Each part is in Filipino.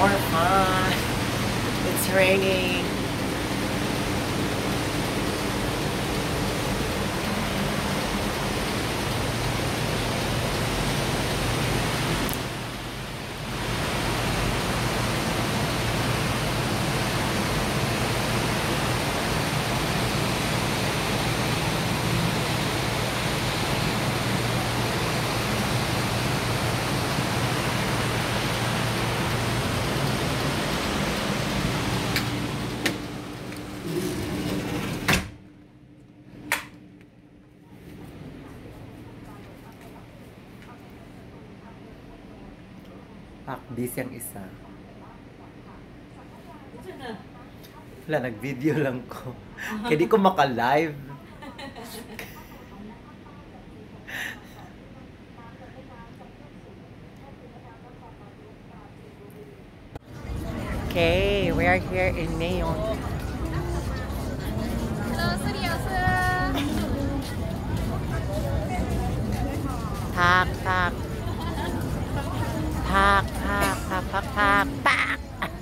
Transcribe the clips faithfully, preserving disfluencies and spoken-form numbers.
more fun. It's raining. Ah, busy ang isa. Wala, nag-video lang ko. Kaya di ko maka-live. Okay, we are here in Neon. Hello, seryoso. Pak, pak. Pak, pak, pak, pak, pak, pak.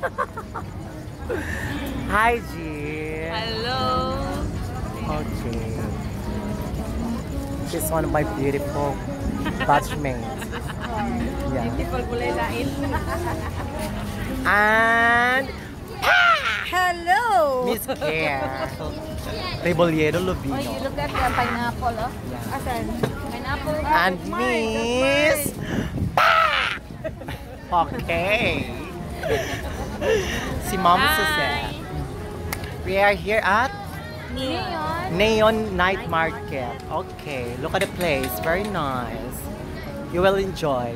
Hi, G. Hello. Okay. She's one of my beautiful batchmates. Yeah. Beautiful kulay lain. And Hello. Miss Care. Rebollero Lubino. Oh, you look at the pineapple, oh. Yeah. Asan? Pineapple. And Miss Okay. Si Mom Suzette. We are here at Neon. Neon Night Market. Okay, look at the place. Very nice. You will enjoy.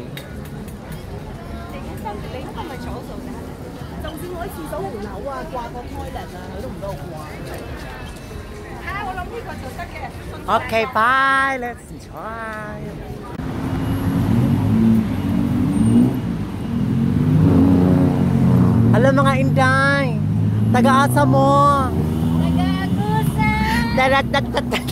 Okay, bye. Let's enjoy. Hello mga Inday. Taga-asa mo. Nag-aagusan. Darat dat dat dat.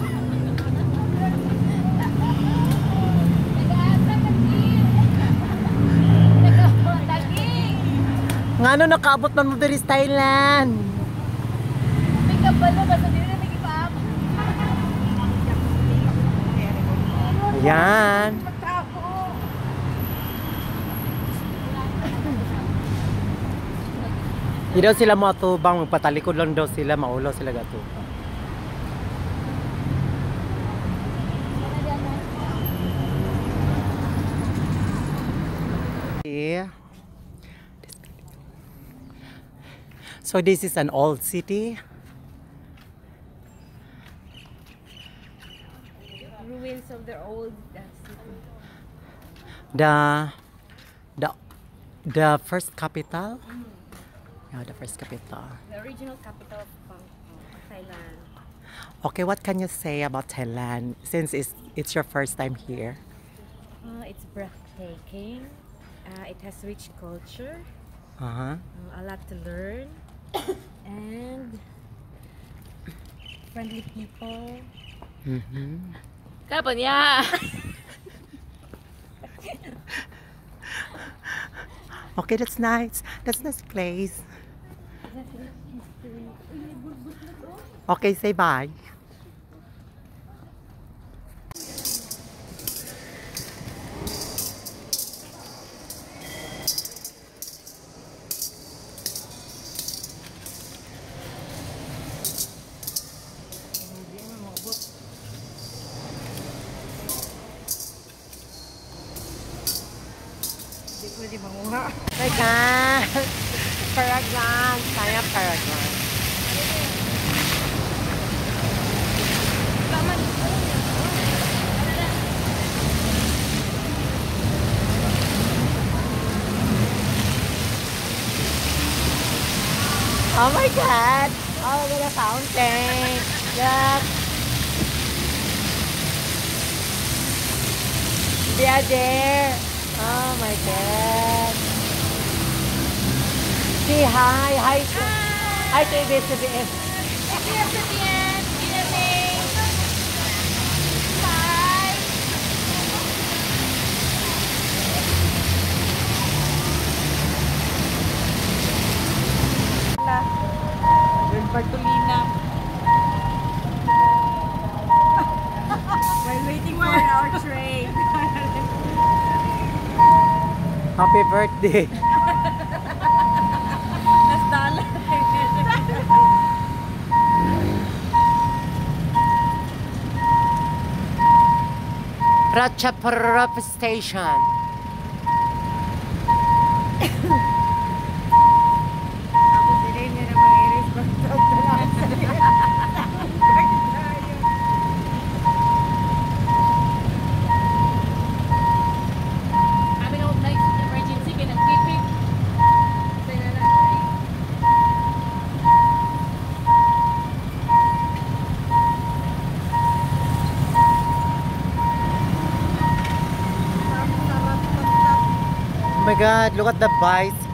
Ngano nakaabot man mo diri sa Thailand? May kabalo ba sa dili may ipaam? Ayan. Di daw sila matubang, magpatalikod lang daw sila, maulo sila gatubang. Yeah. So this is an old city. Ruins of their old uh, city. The the the first capital. Mm. Yeah, the first capital. The original capital of uh, Thailand. Okay, what can you say about Thailand since it's it's your first time here? Uh, it's breathtaking. Uh, it has rich culture. Uh-huh. Uh, a lot to learn. And friendly people. Mm-hmm. Kapan ya? Okay, that's nice. That's nice place. Okay, say bye. Pwede manguha. My God! Paragon! Saya Paragon. Oh my God! Oh, look at the fountain! Look! They are there! Oh my God! Say hi! Hi! to- Hi to A B S C B S! Bye. Happy birthday. Nas dollar. Ratchaparap Station. Ako sila niya na mga iris basta kami na huwag emergency kaya nag-pipip. Sila na. Oh my God, look at the bicycle.